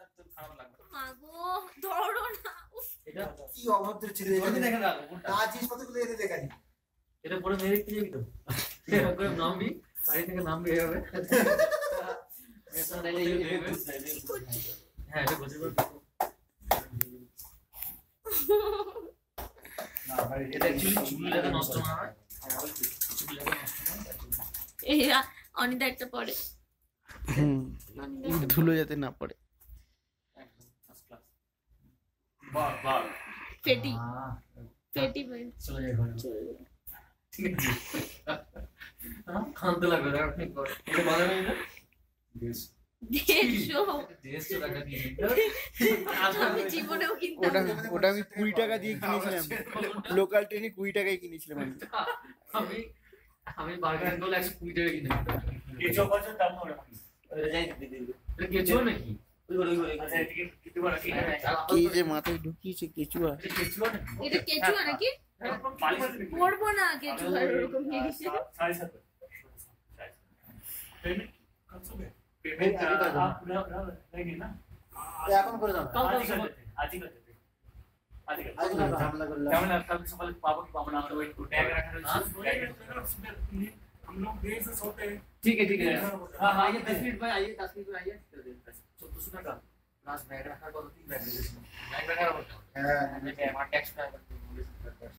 তো খারাপ লাগবে। মাগো ধরো না। এটা কি অভদ্র ছেলে ওই দিন এখানে রাখো কোনটা? না জিনিসপত্রগুলো এনে দেখানি। এটা পরে মেরে দিতে যাবি তো? এরকম করে নামবি, গাড়ি থেকে নামবি এভাবে। হ্যাঁ এটা বুঝে পারবি। এটা অ্যাকচুয়ালি চুলটা নষ্ট না হয়। চুলটা নষ্ট না হয়। এই অনিদা একটা পরে ধুলো যাতে না পড়ে। একদম ফার্স্ট ক্লাস। বাহ বাহ। ফেটি ফেটি বই চলে যায় ঘরে। চলে যাবে। ঠিক আছে। কানতে লাগবে না আপনি করে। এটা বাজাবে না? বেশ। দেড়শো দেশে টাকা দিয়ে। আমি জীবনেও কিনতাম ওটা না। ওটা আমি 20 টাকা দিয়ে কিনেছিলাম, লোকাল ট্রেনে 20 টাকায় কিনেছিলাম আমি। আমি আমি বার্গার গুলো 120 টাকা কিনে কিছু পর্যন্ত দাম হবে না। ওটা যাই দিতে দিবে। এটা কেঁচুয়া নাকি? আচ্ছা এদিকে কিছু বলা কি না? কি যে মাথায় ঢুকিয়েছে কেচুয়া। এটা কেঁচুয়া নাকি? এটা কেঁচুয়া নাকি? পড়বো না কেঁচুয়ার ওরকম জিনিসে। 7.5 पेमेंट कब सुबह पेमेंट आप पूरा रहेंगे ना এখন করে দাও। কাল आज ही কাল कर देते आज ही कर देते आज ही कर আজ না ঝামেলা করলাম। क्या मैंने कल सवाल पापा की पापा नाम वेट को टैग रखा है हम लोग देर से सोते हैं ठीक है हाँ हाँ ये 10 मिनट में आइए 10 मिनट में आइए 1400 টাকা प्लस बैग रखा को 3 बैग ले बैग रखा হ্যাঁ मैं टैक्स का